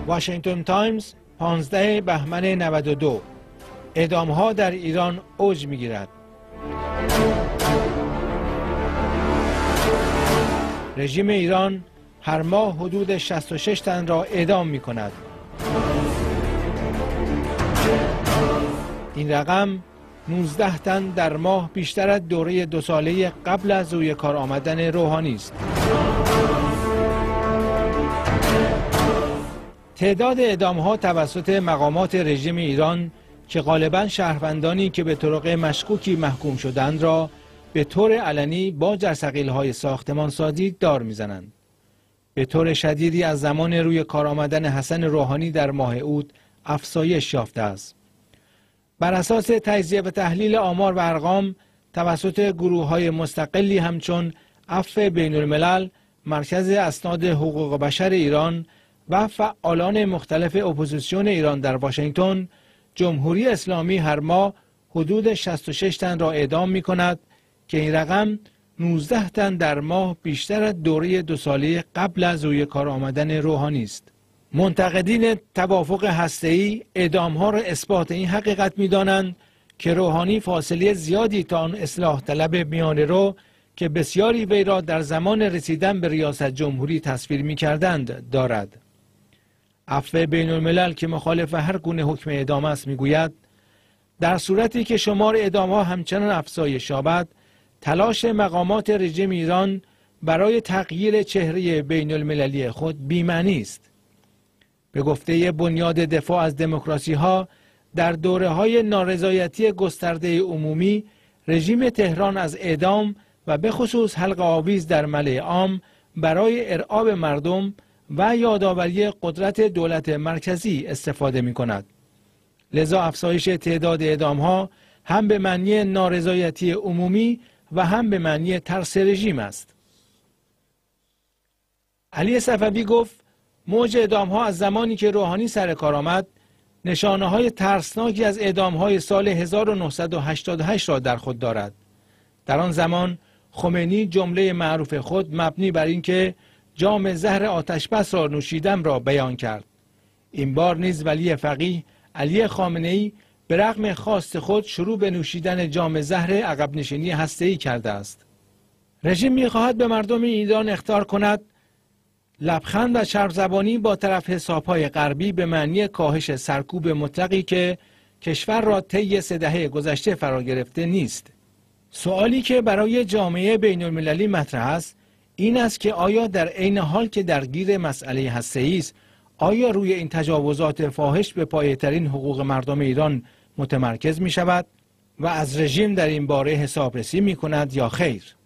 واشنگتن تایمز 15 بهمن 92. اعدام‌ها در ایران اوج می‌گیرد. رژیم ایران هر ماه حدود 66 تن را اعدام می‌کند. این رقم 19 تن در ماه بیشتر از دوره 2 ساله قبل از روی کار آمدن روحانی است. تعداد اعدام‌ها توسط مقامات رژیم ایران که غالباً شهروندانی که به طرق مشکوکی محکوم شدند را به طور علنی با جرثقیل‌های ساختمانسازی دار می‌زنند. به طور شدیدی از زمان روی کار آمدن حسن روحانی در ماه اوت افزایش یافته است. بر اساس تجزیه و تحلیل آمار و ارقام توسط گروه‌های مستقلی همچون عفو بین الملل، مرکز اسناد حقوق بشر ایران و فعالان مختلف اپوزیسیون ایران در واشنگتن، جمهوری اسلامی هر ماه حدود 66 تن را اعدام می‌کند که این رقم 19 تن در ماه بیشتر از دوره 2 ساله قبل از روی کار آمدن روحانی است. منتقدین توافق هسته‌ای اعدام‌ها را اثبات این حقیقت می‌دانند که روحانی فاصله زیادی تا آن اصلاح طلب میانه‌رو که بسیاری وی را در زمان رسیدن به ریاست جمهوری تصویر می‌کردند دارد. عفو بین الملل که مخالف هر گونه حکم اعدام است می‌گوید در صورتی که شمار اعدام‌ها همچنان افزایش یابد، تلاش مقامات رژیم ایران برای تغییر چهره بین المللی خود بی‌معنی است. به گفته بنیاد دفاع از دموکراسی‌ها، در دوره‌های نارضایتی گسترده عمومی، رژیم تهران از اعدام و به خصوص حلقه آویز در ملأ عام برای ارعاب مردم و یادآوری قدرت دولت مرکزی استفاده می‌کند. لذا افزایش تعداد اعدام‌ها هم به معنی نارضایتی عمومی و هم به معنی ترس رژیم است. علی صفوی گفت موج اعدام‌ها از زمانی که روحانی سر کار آمد نشانه‌های ترسناکی از اعدام‌های سال 1988 را در خود دارد. در آن زمان خمینی جمله معروف خود مبنی بر اینکه جام زهر آتشبس را نوشیدم را بیان کرد. این بار نیز ولی فقیه علی خامنه‌ای به رغم خواست خود شروع به نوشیدن جام زهر عقب نشینی هسته‌ای کرده است. رژیم می‌خواهد به مردم ایران اخطار کند لبخند و چرب‌زبانی با طرف حساب‌های غربی به معنی کاهش سرکوب مطلقی که کشور را طی 3 دهه گذشته فرا گرفته نیست. سوالی که برای جامعه بین‌المللی مطرح است این است که آیا در عین حال که درگیر مسئله هسته‌ای است، آیا روی این تجاوزات فاحش به پایه‌ترین حقوق مردم ایران متمرکز می شود و از رژیم در این باره حسابرسی می کند یا خیر؟